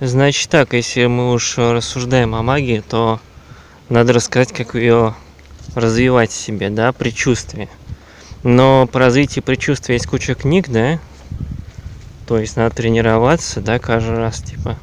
Значит так, если мы уж рассуждаем о магии, то надо рассказать, как ее развивать в себе, да, предчувствие. Но по развитию предчувствия есть куча книг, да, то есть надо тренироваться, да, каждый раз, типа,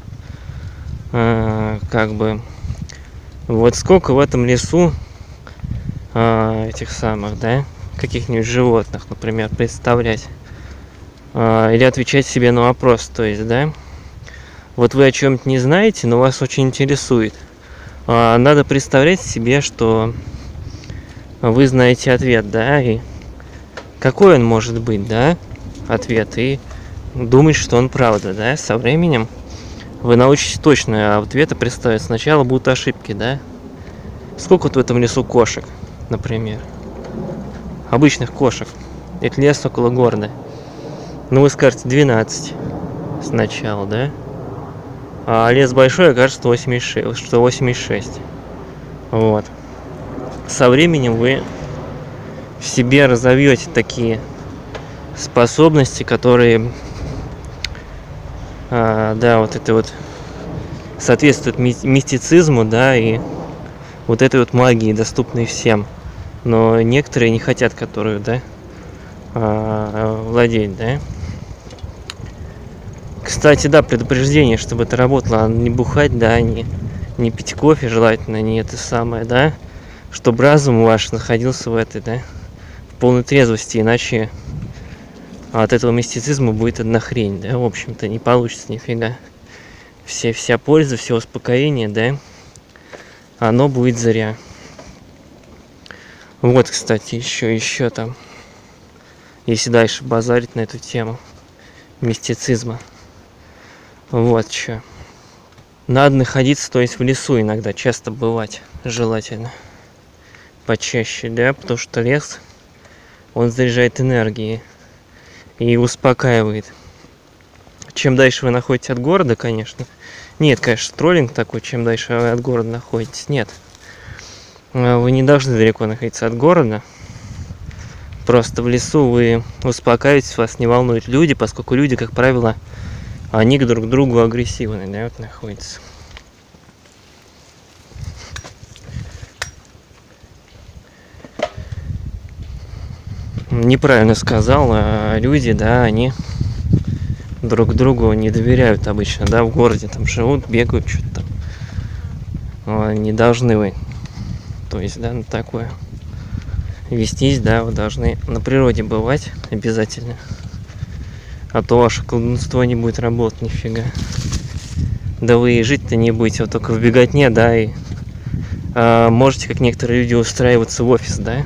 как бы, вот сколько в этом лесу этих самых, да, каких-нибудь животных, например, представлять, или отвечать себе на вопрос, то есть, да, вот вы о чем-то не знаете, но вас очень интересует. Надо представлять себе, что вы знаете ответ, да, и какой он может быть, да, ответ, и думать, что он правда, да, со временем вы научитесь точно ответа представить. Сначала будут ошибки, да. Сколько вот в этом лесу кошек, например, обычных кошек, это лес около города. Ну, вы скажете 12 сначала, да, а лес большой, окажется 86. Вот. Со временем вы в себе разовьете такие способности, которые, да, вот это вот соответствует мистицизму, да, и вот этой вот магии, доступной всем. Но некоторые не хотят, которую, да, владеть, да. Кстати, да, предупреждение, чтобы это работало, не бухать, да, не пить кофе, желательно, не это самое, да, чтобы разум ваш находился в этой, да, в полной трезвости, иначе от этого мистицизма будет одна хрень, да, в общем-то, не получится нифига. Вся польза, все успокоение, да, оно будет зря. Вот, кстати, еще там, если дальше базарить на эту тему мистицизма. Вот что. Надо находиться, то есть в лесу иногда, часто бывать, желательно. Почаще, да, потому что лес, он заряжает энергией и успокаивает. Чем дальше вы находитесь от города, конечно. Нет, конечно, троллинг такой, чем дальше вы от города находитесь. Нет. Вы не должны далеко находиться от города. Просто в лесу вы успокаиваетесь, вас не волнуют люди, поскольку люди, как правило, они друг к другу агрессивны, да, вот находятся. Неправильно сказал, люди, да, они друг другу не доверяют обычно, да, в городе там живут, бегают, что-то там. Не должны вы, то есть, да, на такое вестись, да, вы должны на природе бывать обязательно. А то ваше колдунство не будет работать нифига. Да вы и жить-то не будете, вот только в беготне, да, и можете, как некоторые люди, устраиваться в офис, да.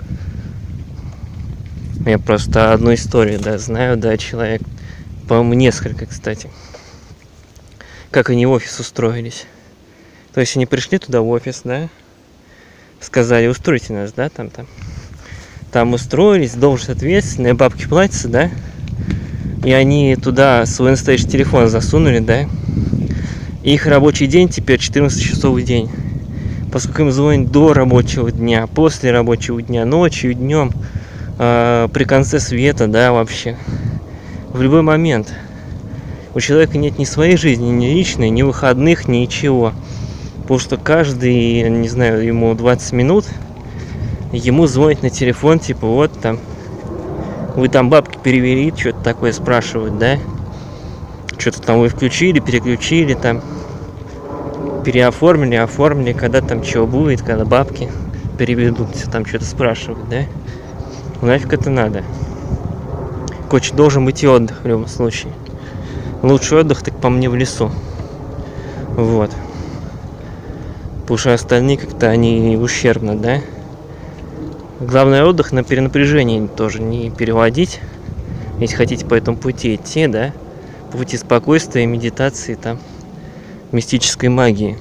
Я просто одну историю, да, знаю, да, человек, по-моему, несколько, кстати, как они в офис устроились. То есть они пришли туда в офис, да, сказали, устройте нас, да, там устроились, должность ответственная, бабки платятся, да. И они туда свой настоящий телефон засунули, да. И их рабочий день теперь 14-часовой день. Поскольку им звонят до рабочего дня, после рабочего дня, ночью, днем, при конце света, да, вообще. В любой момент. У человека нет ни своей жизни, ни личной, ни выходных, ничего. Потому что каждый, не знаю, ему 20 минут, ему звонит на телефон, типа, вот там, вы там бабки перевели, что-то такое спрашивают, да? Что-то там вы включили, переключили, там, переоформили, оформили, когда там чего будет, когда бабки переведут, там что-то спрашивают, да? Нафиг это надо? Короче, должен быть и отдых в любом случае. Лучший отдых, так по мне, в лесу. Вот. Потому что остальные как-то они ущербно, да? Главное, отдых на перенапряжение тоже не переводить, если хотите по этому пути идти, да, по пути спокойствия, медитации, там, мистической магии.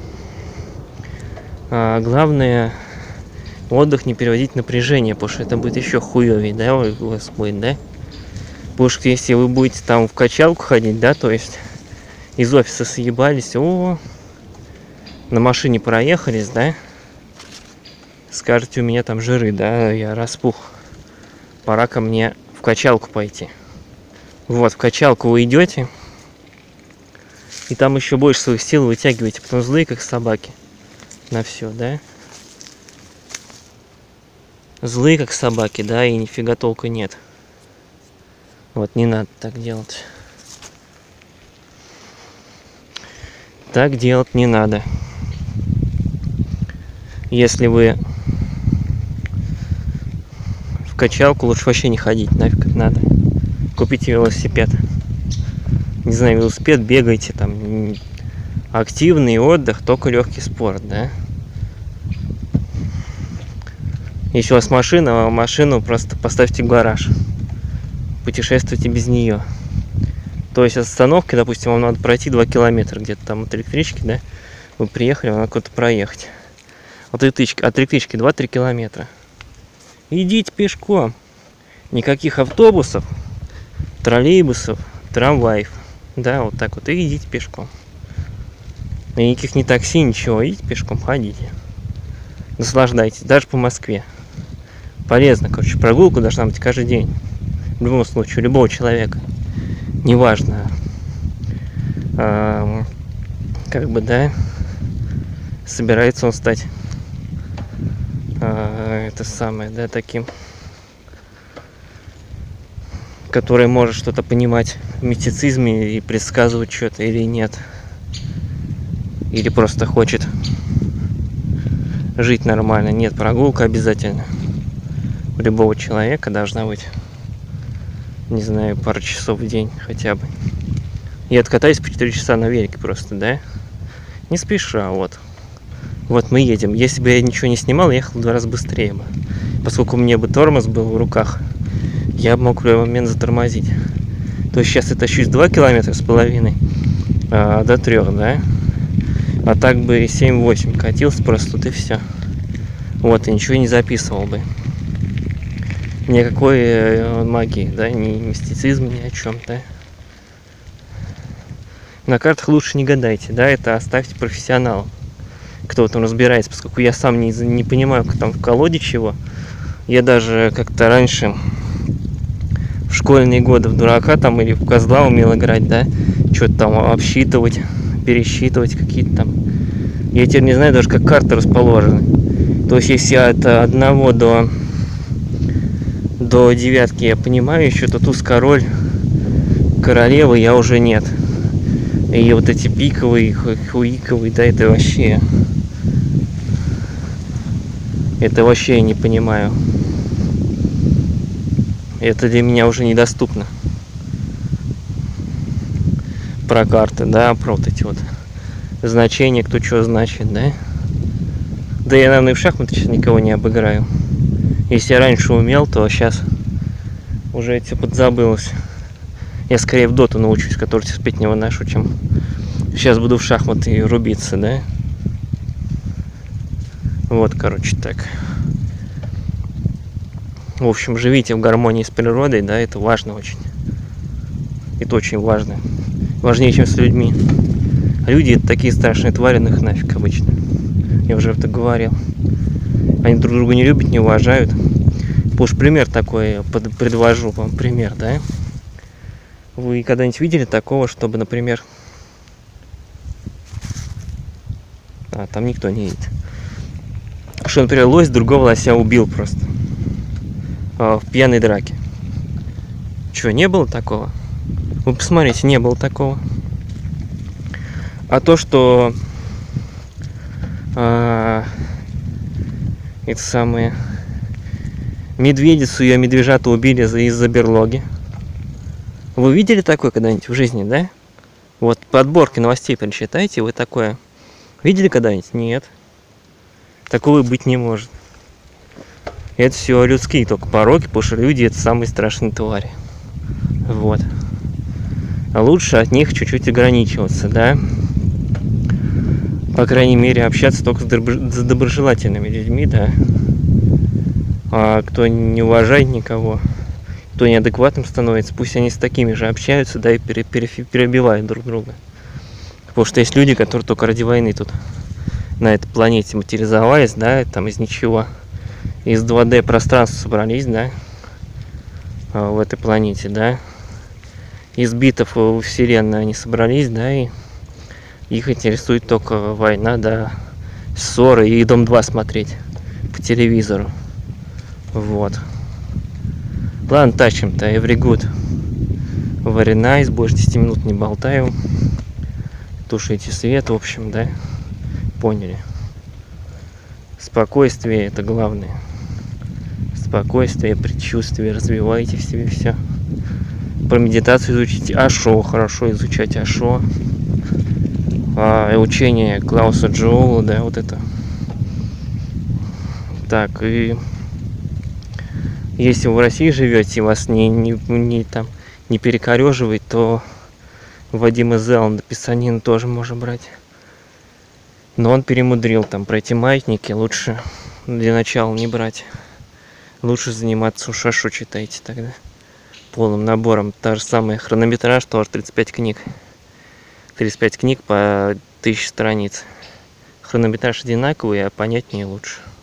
Главное, отдых не переводить в напряжение, потому что это будет еще хуёвее, да, у вас будет, да. Потому что если вы будете там в качалку ходить, да, то есть из офиса съебались, на машине проехались, да, скажете, у меня там жиры, да, я распух, пора ко мне в качалку пойти. Вот, в качалку вы идете, И там еще больше своих сил вытягиваете, потом злые, как собаки. На все, да? Злые, как собаки, да, и нифига толку нет. Вот, не надо так делать. Так делать не надо. Если вы в качалку, лучше вообще не ходить, нафиг это надо. Купите велосипед. Не знаю, велосипед, бегайте, там, активный отдых, только легкий спорт, да? Если у вас машина, машину просто поставьте в гараж. Путешествуйте без нее. То есть от остановки, допустим, вам надо пройти 2 километра где-то там от электрички, да? Вы приехали, вам надо куда-то проехать. От электрички 2-3 километра. Идите пешком. Никаких автобусов, троллейбусов, трамваев. Да, вот так вот. И идите пешком. И никаких ни такси, ничего. Идите пешком, ходите. Наслаждайтесь. Даже по Москве. Полезно, короче. Прогулка должна быть каждый день. В любом случае, у любого человека. Неважно. Как бы, да, собирается он стать это самое, да, таким, который может что-то понимать в мистицизме и предсказывать что-то или нет. Или просто хочет жить нормально. Нет, прогулка обязательно. У любого человека должна быть, не знаю, пару часов в день хотя бы. Я откатаюсь по 4 часа на велике просто, да? Не спеша, вот. Вот мы едем. Если бы я ничего не снимал, я ехал в 2 раза быстрее бы. Поскольку у меня бы тормоз был в руках, я мог в любой момент затормозить. То есть сейчас я тащусь 2,5 километра до 3, да? А так бы 7-8 катился просто тут и все. Вот, и ничего не записывал бы. Никакой магии, да, ни мистицизма, ни о чем, да. На картах лучше не гадайте, да, это оставьте профессионалам, кто в этом разбирается, поскольку я сам не понимаю, как там в колоде чего. Я даже как-то раньше в школьные годы в дурака там или в козла умел играть, да, что-то там обсчитывать, пересчитывать какие-то там. Я теперь не знаю даже, как карты расположены. То есть, если от 1 до 9 я понимаю еще, то туз, король, королева я уже нет. И вот эти пиковые, хуиковые, да, это вообще я не понимаю. Это для меня уже недоступно. Про карты, да, про вот эти вот значения, кто что значит, да. Да я, наверное, и в шахматы сейчас никого не обыграю. Если я раньше умел, то сейчас уже это подзабылось. Я скорее в доту научусь, который терпеть не выношу, чем сейчас буду в шахматы рубиться, да? Вот, короче, так. В общем, живите в гармонии с природой, да, это важно очень. Это очень важно. Важнее, чем с людьми. А люди — это такие страшные твари, ну их нафиг обычно. Я уже это говорил. Они друг друга не любят, не уважают. Уж пример такой предложу вам, пример, да? Вы когда-нибудь видели такого, чтобы, например... там никто не видит. Что, например, лось другого лося убил просто. В пьяной драке. Чего, не было такого? Вы посмотрите, не было такого. А то, что... это самое... Медведицу, ее медвежата убили из-за берлоги. Вы видели такое когда-нибудь в жизни, да? Вот подборки новостей перечитайте, вы такое видели когда-нибудь? Нет. Такого быть не может. Это все людские только пороки, потому что люди — это самые страшные твари. Вот. А лучше от них чуть-чуть ограничиваться, да? По крайней мере, общаться только с доброжелательными людьми, да? А кто не уважает никого, кто неадекватным становится, пусть они с такими же общаются, да, и перебивают друг друга. Потому что есть люди, которые только ради войны тут на этой планете материализовались, да, там из ничего, из 2D пространства собрались, да, в этой планете, да, из битов во Вселенной они собрались, да, и Их интересует только война, да, ссоры и Дом 2 смотреть по телевизору. Вот. Ладно, тащим-то, every good. Very nice, больше 10 минут не болтаю. Тушите свет, в общем, да. Поняли. Спокойствие это главное. Спокойствие, предчувствие, развивайте в себе все. Про медитацию изучите. Ашо, хорошо изучать Ашо. Учение Клауса Джоула, да, вот это. Так, и если вы в России живете, вас не перекореживает, то Вадима Зеланда писанин тоже можно брать. Но он перемудрил там про эти маятники, лучше для начала не брать. Лучше заниматься Шашо читайте тогда. Полным набором. Та же самая хронометраж, тоже 35 книг. 35 книг по 1000 страниц. Хронометраж одинаковый, а понятнее лучше.